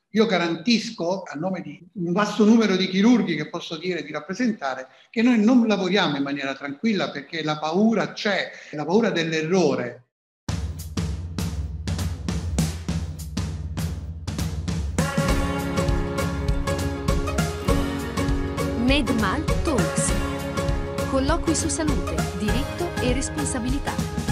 io garantisco, a nome di un vasto numero di chirurghi che posso dire di rappresentare, che noi non lavoriamo in maniera tranquilla perché la paura c'è, la paura dell'errore. MedMal Talks. Colloqui su salute, diritto e responsabilità.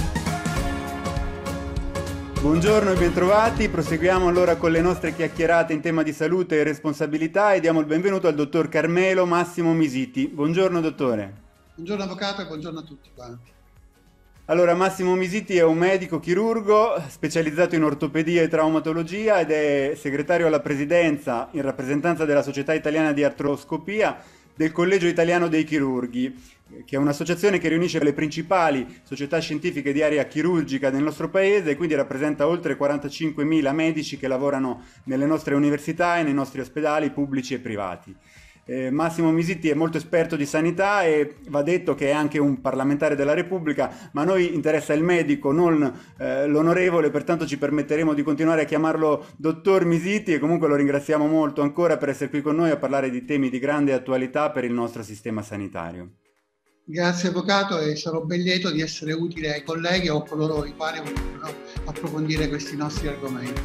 Buongiorno e bentrovati, proseguiamo allora con le nostre chiacchierate in tema di salute e responsabilità e diamo il benvenuto al dottor Carmelo Massimo Misiti. Buongiorno dottore. Buongiorno avvocato e buongiorno a tutti quanti. Allora, Massimo Misiti è un medico chirurgo specializzato in ortopedia e traumatologia ed è segretario alla presidenza in rappresentanza della Società Italiana di Artroscopia del Collegio Italiano dei Chirurghi, che è un'associazione che riunisce le principali società scientifiche di area chirurgica del nostro paese e quindi rappresenta oltre 45.000 medici che lavorano nelle nostre università e nei nostri ospedali pubblici e privati. Massimo Misiti è molto esperto di sanità e va detto che è anche un parlamentare della Repubblica, ma a noi interessa il medico, non l'onorevole, pertanto ci permetteremo di continuare a chiamarlo dottor Misiti e comunque lo ringraziamo molto ancora per essere qui con noi a parlare di temi di grande attualità per il nostro sistema sanitario. Grazie avvocato e sarò ben lieto di essere utile ai colleghi o a coloro i quali vogliono approfondire questi nostri argomenti.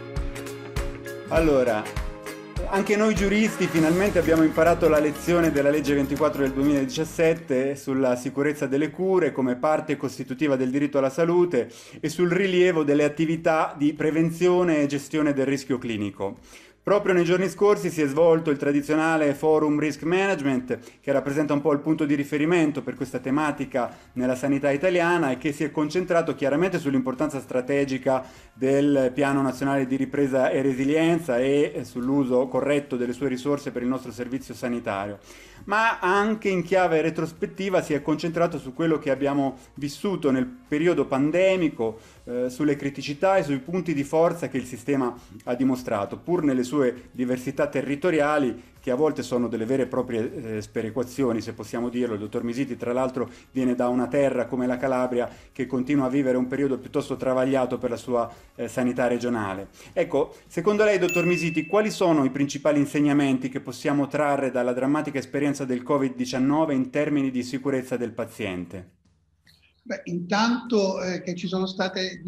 Allora, anche noi giuristi finalmente abbiamo imparato la lezione della legge 24 del 2017 sulla sicurezza delle cure come parte costitutiva del diritto alla salute e sul rilievo delle attività di prevenzione e gestione del rischio clinico. Proprio nei giorni scorsi si è svolto il tradizionale Forum Risk Management, che rappresenta un po' il punto di riferimento per questa tematica nella sanità italiana e che si è concentrato chiaramente sull'importanza strategica del Piano Nazionale di Ripresa e Resilienza e sull'uso corretto delle sue risorse per il nostro servizio sanitario. Ma anche in chiave retrospettiva si è concentrato su quello che abbiamo vissuto nel periodo pandemico, sulle criticità e sui punti di forza che il sistema ha dimostrato, pur nelle sue diversità territoriali, che a volte sono delle vere e proprie sperequazioni, se possiamo dirlo. Il dottor Misiti, tra l'altro, viene da una terra come la Calabria che continua a vivere un periodo piuttosto travagliato per la sua sanità regionale. Ecco, secondo lei, dottor Misiti, quali sono i principali insegnamenti che possiamo trarre dalla drammatica esperienza del Covid-19 in termini di sicurezza del paziente? Beh, intanto che ci sono state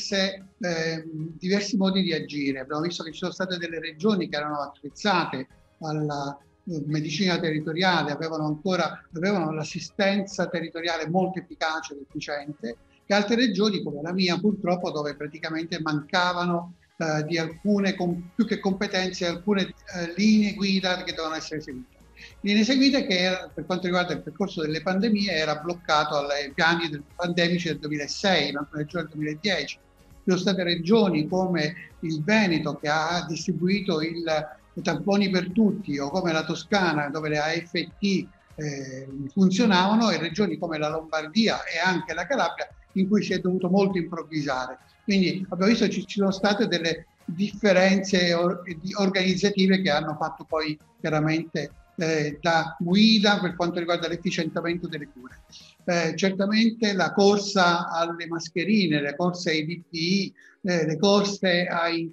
diversi modi di agire. Abbiamo visto che ci sono state delle regioni che erano attrezzate alla medicina territoriale, avevano l'assistenza territoriale molto efficace ed efficiente, e altre regioni come la mia purtroppo dove praticamente mancavano di alcune, più che competenze, alcune linee guida che dovevano essere seguite. Linee seguite che per quanto riguarda il percorso delle pandemie era bloccato ai piani pandemici del 2006, in alcune regioni del 2010. Ci sono state regioni come il Veneto che ha distribuito i tamponi per tutti, o come la Toscana dove le AFT funzionavano, e regioni come la Lombardia e anche la Calabria in cui si è dovuto molto improvvisare. Quindi abbiamo visto che ci sono state delle differenze organizzative che hanno fatto poi chiaramente da guida per quanto riguarda l'efficientamento delle cure. Certamente la corsa alle mascherine, le corse ai DPI, le corse ai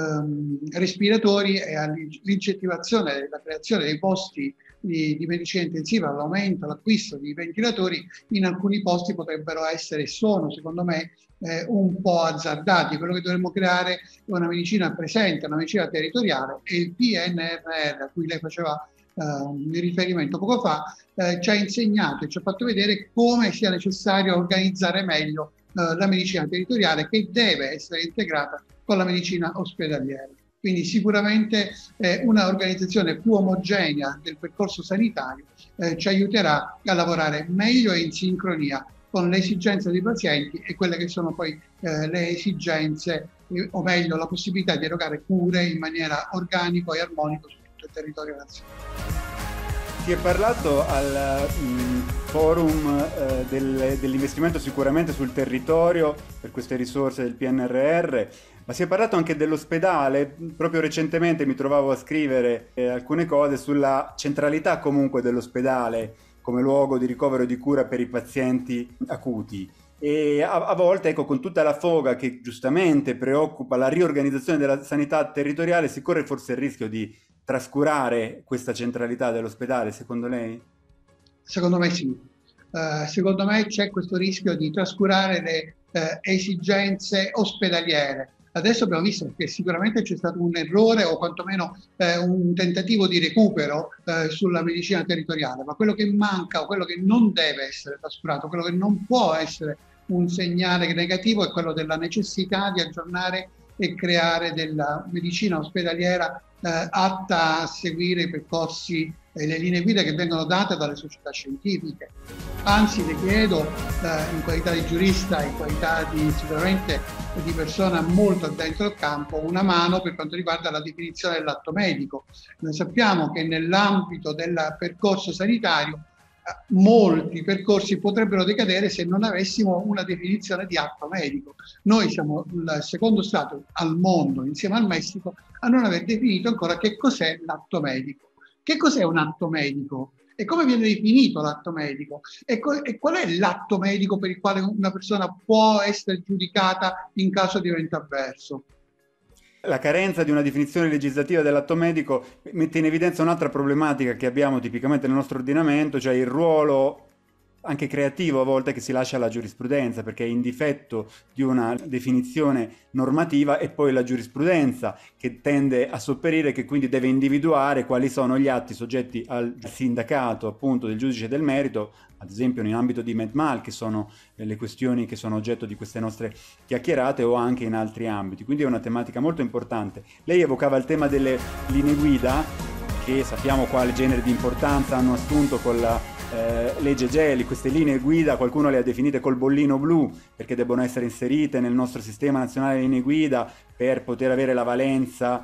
respiratori e all'incentivazione, la creazione dei posti di medicina intensiva, l'aumento, l'acquisto di ventilatori in alcuni posti potrebbero essere e sono, secondo me, un po' azzardati. Quello che dovremmo creare è una medicina presente, una medicina territoriale, e il PNRR a cui lei faceva il riferimento poco fa ci ha insegnato e ci ha fatto vedere come sia necessario organizzare meglio la medicina territoriale, che deve essere integrata con la medicina ospedaliera. Quindi sicuramente una organizzazione più omogenea del percorso sanitario ci aiuterà a lavorare meglio e in sincronia con le esigenze dei pazienti e quelle che sono poi le esigenze, o meglio la possibilità di erogare cure in maniera organica e armonica su tutto il territorio nazionale. Si è parlato al forum dell'investimento sicuramente sul territorio per queste risorse del PNRR, ma si è parlato anche dell'ospedale. Proprio recentemente mi trovavo a scrivere alcune cose sulla centralità comunque dell'ospedale come luogo di ricovero e di cura per i pazienti acuti. E a volte, ecco, con tutta la foga che giustamente preoccupa la riorganizzazione della sanità territoriale, si corre forse il rischio di trascurare questa centralità dell'ospedale, secondo lei? Secondo me sì. Secondo me c'è questo rischio di trascurare le esigenze ospedaliere. Adesso abbiamo visto che sicuramente c'è stato un errore o quantomeno un tentativo di recupero sulla medicina territoriale, ma quello che manca o quello che non deve essere trascurato, quello che non può essere un segnale negativo è quello della necessità di aggiornare e creare della medicina ospedaliera atta a seguire i percorsi e le linee guida che vengono date dalle società scientifiche. Anzi, le chiedo, in qualità di giurista, in qualità di sicuramente di persona molto addentro al campo, una mano per quanto riguarda la definizione dell'atto medico. Noi sappiamo che nell'ambito del percorso sanitario molti percorsi potrebbero decadere se non avessimo una definizione di atto medico. Noi siamo il secondo Stato al mondo, insieme al Messico, a non aver definito ancora che cos'è l'atto medico. Che cos'è un atto medico? E come viene definito l'atto medico? E qual è l'atto medico per il quale una persona può essere giudicata in caso di evento avverso? La carenza di una definizione legislativa dell'atto medico mette in evidenza un'altra problematica che abbiamo tipicamente nel nostro ordinamento, cioè il ruolo anche creativo a volte che si lascia alla giurisprudenza, perché è in difetto di una definizione normativa e poi la giurisprudenza che tende a sopperire, che quindi deve individuare quali sono gli atti soggetti al sindacato appunto del giudice del merito, ad esempio in ambito di Medmal, che sono le questioni che sono oggetto di queste nostre chiacchierate, o anche in altri ambiti. Quindi è una tematica molto importante. Lei evocava il tema delle linee guida, che sappiamo quale genere di importanza hanno assunto con la legge Gelli. Queste linee guida qualcuno le ha definite col bollino blu, perché debbono essere inserite nel nostro sistema nazionale di linee guida per poter avere la valenza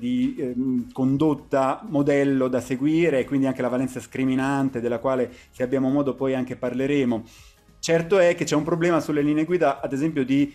di condotta modello da seguire, e quindi anche la valenza scriminante, della quale, se abbiamo modo, poi anche parleremo. Certo è che c'è un problema sulle linee guida, ad esempio, di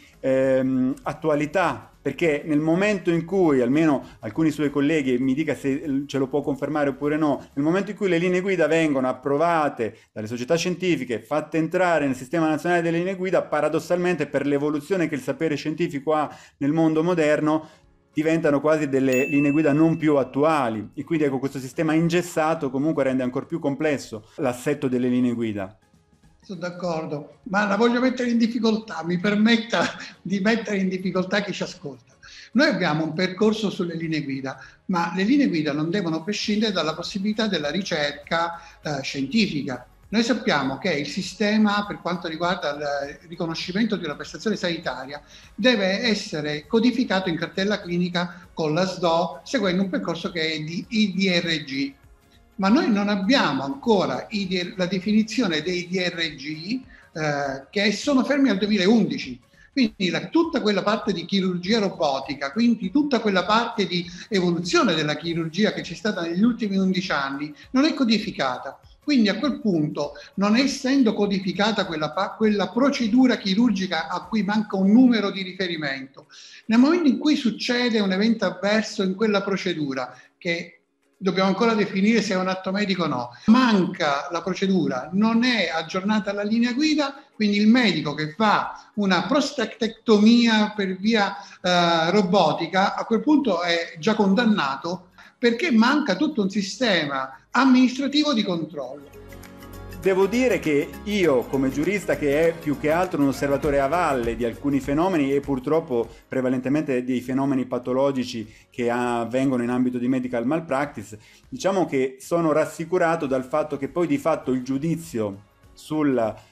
attualità, perché nel momento in cui, almeno alcuni suoi colleghi, mi dica se ce lo può confermare oppure no, nel momento in cui le linee guida vengono approvate dalle società scientifiche, fatte entrare nel sistema nazionale delle linee guida, paradossalmente, per l'evoluzione che il sapere scientifico ha nel mondo moderno, diventano quasi delle linee guida non più attuali, e quindi, ecco, questo sistema ingessato comunque rende ancora più complesso l'assetto delle linee guida. Sono d'accordo, ma la voglio mettere in difficoltà, mi permetta di mettere in difficoltà chi ci ascolta. Noi abbiamo un percorso sulle linee guida, ma le linee guida non devono prescindere dalla possibilità della ricerca scientifica. Noi sappiamo che il sistema, per quanto riguarda il riconoscimento di una prestazione sanitaria, deve essere codificato in cartella clinica con la SDO, seguendo un percorso che è di IDRG. Ma noi non abbiamo ancora la definizione dei DRG che sono fermi al 2011. Quindi tutta quella parte di chirurgia robotica, quindi tutta quella parte di evoluzione della chirurgia che c'è stata negli ultimi 11 anni, non è codificata. Quindi a quel punto, non essendo codificata quella procedura chirurgica a cui manca un numero di riferimento, nel momento in cui succede un evento avverso in quella procedura, che dobbiamo ancora definire se è un atto medico o no, manca la procedura, non è aggiornata la linea guida, quindi il medico che fa una prostatectomia per via robotica a quel punto è già condannato, perché manca tutto un sistema amministrativo di controllo. Devo dire che io, come giurista, che è più che altro un osservatore a valle di alcuni fenomeni, e purtroppo prevalentemente dei fenomeni patologici che avvengono in ambito di medical malpractice, diciamo che sono rassicurato dal fatto che poi di fatto il giudizio sulla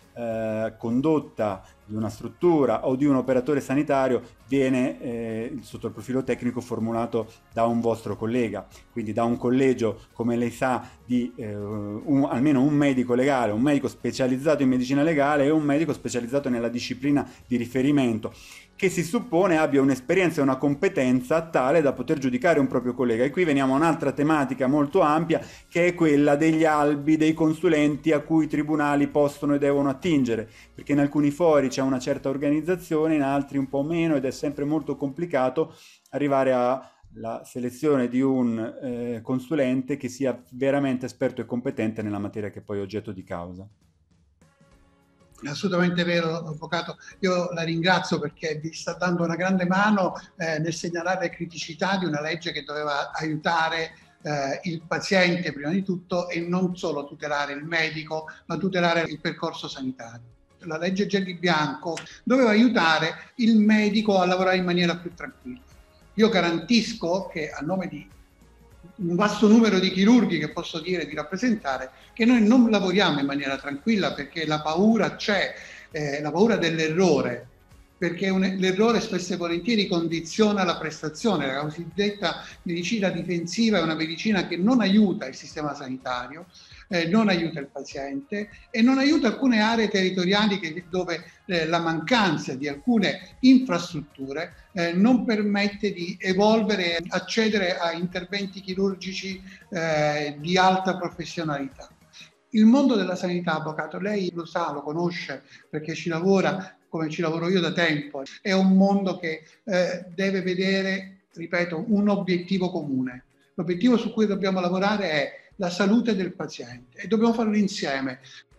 condotta di una struttura o di un operatore sanitario viene sotto il profilo tecnico formulato da un vostro collega, quindi da un collegio, come lei sa, di almeno un medico legale, un medico specializzato in medicina legale e un medico specializzato nella disciplina di riferimento, che si suppone abbia un'esperienza e una competenza tale da poter giudicare un proprio collega. E qui veniamo a un'altra tematica molto ampia, che è quella degli albi dei consulenti a cui i tribunali possono e devono attingere, perché in alcuni fori c'è una certa organizzazione, in altri un po' meno, ed è sempre molto complicato arrivare alla selezione di un consulente che sia veramente esperto e competente nella materia che poi è oggetto di causa. È assolutamente vero, avvocato. Io la ringrazio perché vi sta dando una grande mano nel segnalare le criticità di una legge che doveva aiutare il paziente prima di tutto e non solo tutelare il medico, ma tutelare il percorso sanitario. La legge Gelli Bianco doveva aiutare il medico a lavorare in maniera più tranquilla. Io garantisco che a nome di un vasto numero di chirurghi che posso dire di rappresentare, che noi non lavoriamo in maniera tranquilla perché la paura c'è, la paura dell'errore, perché l'errore spesso e volentieri condiziona la prestazione. La cosiddetta medicina difensiva è una medicina che non aiuta il sistema sanitario, non aiuta il paziente e non aiuta alcune aree territoriali dove la mancanza di alcune infrastrutture non permette di evolvere e accedere a interventi chirurgici di alta professionalità. Il mondo della sanità, avvocato, lei lo sa, lo conosce perché ci lavora come ci lavoro io da tempo. È un mondo che deve vedere, ripeto, un obiettivo comune. L'obiettivo su cui dobbiamo lavorare è la salute del paziente e dobbiamo farlo insieme.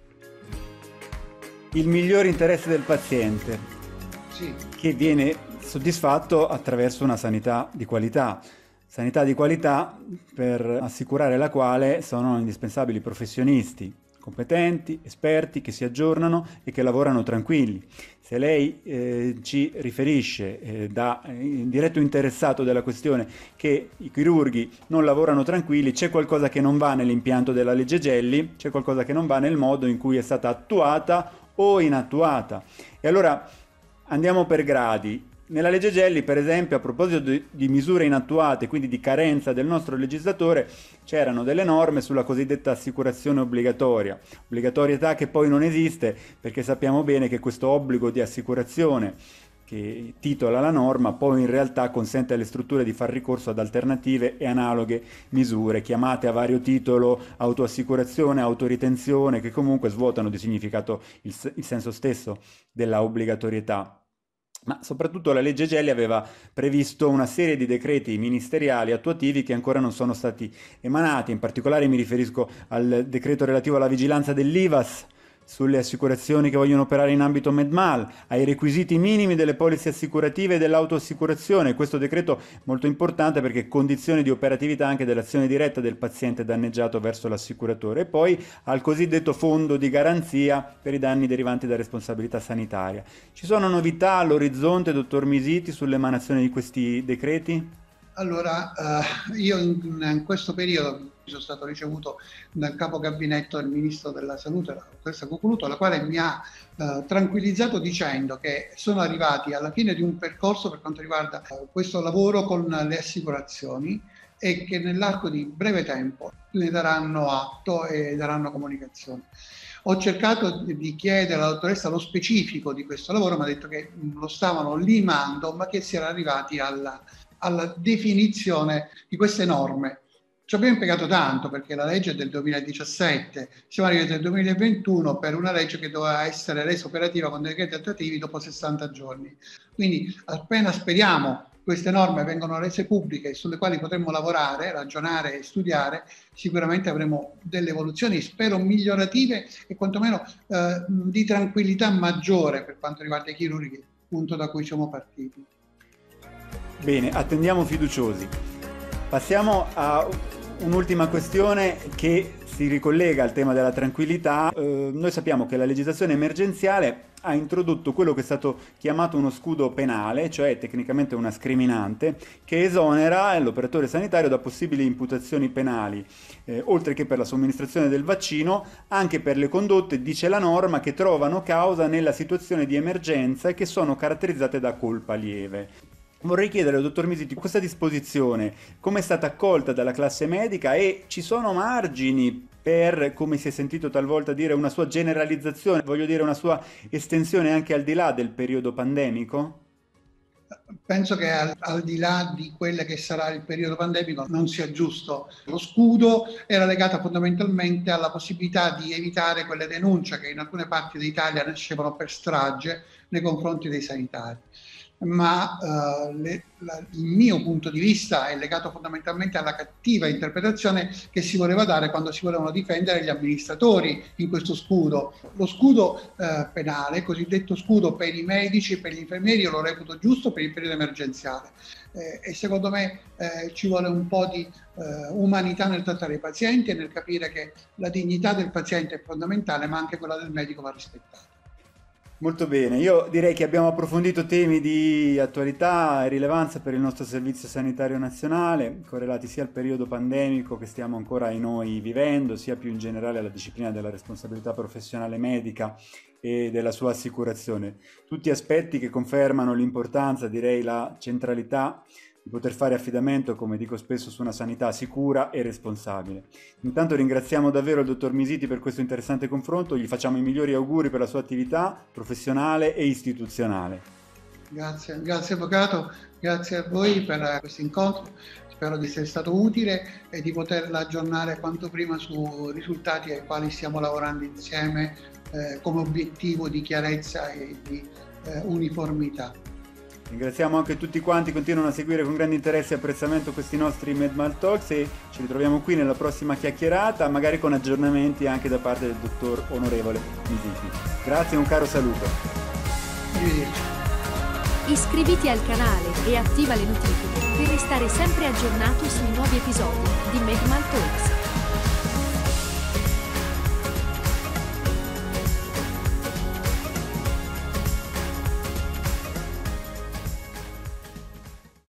Il migliore interesse del paziente, sì, che viene soddisfatto attraverso una sanità di qualità. Sanità di qualità per assicurare la quale sono indispensabili professionisti competenti, esperti, che si aggiornano e che lavorano tranquilli. Se lei ci riferisce da diretto interessato della questione che i chirurghi non lavorano tranquilli, c'è qualcosa che non va nell'impianto della legge Gelli, c'è qualcosa che non va nel modo in cui è stata attuata o inattuata. E allora andiamo per gradi. Nella legge Gelli, per esempio, a proposito di misure inattuate, quindi di carenza del nostro legislatore, c'erano delle norme sulla cosiddetta assicurazione obbligatoria, obbligatorietà che poi non esiste perché sappiamo bene che questo obbligo di assicurazione che titola la norma poi in realtà consente alle strutture di far ricorso ad alternative e analoghe misure chiamate a vario titolo autoassicurazione, autoritenzione, che comunque svuotano di significato il senso stesso della obbligatorietà. Ma soprattutto la legge Gelli aveva previsto una serie di decreti ministeriali attuativi che ancora non sono stati emanati. In particolare mi riferisco al decreto relativo alla vigilanza dell'IVAS sulle assicurazioni che vogliono operare in ambito Medmal, ai requisiti minimi delle polizze assicurative e dell'autoassicurazione. Questo decreto è molto importante perché è condizione di operatività anche dell'azione diretta del paziente danneggiato verso l'assicuratore, e poi al cosiddetto fondo di garanzia per i danni derivanti da responsabilità sanitaria. Ci sono novità all'orizzonte, dottor Misiti, sull'emanazione di questi decreti? Allora, io in questo periodo sono stato ricevuto dal capo gabinetto del Ministro della Salute, la dottoressa Cuculuto, la quale mi ha tranquillizzato dicendo che sono arrivati alla fine di un percorso per quanto riguarda questo lavoro con le assicurazioni e che nell'arco di breve tempo ne daranno atto e daranno comunicazione. Ho cercato di chiedere alla dottoressa lo specifico di questo lavoro, mi ha detto che lo stavano limando, ma che si era arrivati alla definizione di queste norme. Ci abbiamo impiegato tanto perché la legge è del 2017, siamo arrivati nel 2021 per una legge che doveva essere resa operativa con decreti attuativi dopo 60 giorni. Quindi appena speriamo queste norme vengono rese pubbliche sulle quali potremo lavorare, ragionare e studiare, sicuramente avremo delle evoluzioni, spero migliorative e quantomeno di tranquillità maggiore per quanto riguarda i chirurghi, punto da cui siamo partiti. Bene, attendiamo fiduciosi. Passiamo a un'ultima questione che si ricollega al tema della tranquillità. Noi sappiamo che la legislazione emergenziale ha introdotto quello che è stato chiamato uno scudo penale, cioè tecnicamente una scriminante, che esonera l'operatore sanitario da possibili imputazioni penali, oltre che per la somministrazione del vaccino, anche per le condotte, dice la norma, che trovano causa nella situazione di emergenza e che sono caratterizzate da colpa lieve. Vorrei chiedere al dottor Misiti, questa disposizione come è stata accolta dalla classe medica e ci sono margini per, come si è sentito talvolta dire, una sua generalizzazione, voglio dire una sua estensione anche al di là del periodo pandemico? Penso che al di là di quello che sarà il periodo pandemico non sia giusto. Lo scudo era legato fondamentalmente alla possibilità di evitare quelle denunce che in alcune parti d'Italia nascevano per strage nei confronti dei sanitari. ma il mio punto di vista è legato fondamentalmente alla cattiva interpretazione che si voleva dare quando si volevano difendere gli amministratori in questo scudo. Lo scudo penale, cosiddetto scudo per i medici e per gli infermieri, io lo reputo giusto per il periodo emergenziale. E secondo me ci vuole un po' di umanità nel trattare i pazienti e nel capire che la dignità del paziente è fondamentale, ma anche quella del medico va rispettata. Molto bene, io direi che abbiamo approfondito temi di attualità e rilevanza per il nostro Servizio Sanitario Nazionale, correlati sia al periodo pandemico che stiamo ancora noi vivendo, sia più in generale alla disciplina della responsabilità professionale medica e della sua assicurazione. Tutti aspetti che confermano l'importanza, direi la centralità di poter fare affidamento, come dico spesso, su una sanità sicura e responsabile. Intanto ringraziamo davvero il dottor Misiti per questo interessante confronto, gli facciamo i migliori auguri per la sua attività professionale e istituzionale. Grazie Avvocato, grazie a voi per questo incontro, spero di essere stato utile e di poterla aggiornare quanto prima su risultati ai quali stiamo lavorando insieme come obiettivo di chiarezza e di uniformità. Ringraziamo anche tutti quanti, continuano a seguire con grande interesse e apprezzamento questi nostri MedMal Talks e ci ritroviamo qui nella prossima chiacchierata, magari con aggiornamenti anche da parte del dottor onorevole Misiti. Grazie e un caro saluto. Arrivederci. Iscriviti al canale e attiva le notifiche per restare sempre aggiornato sui nuovi episodi di MedMal Talks.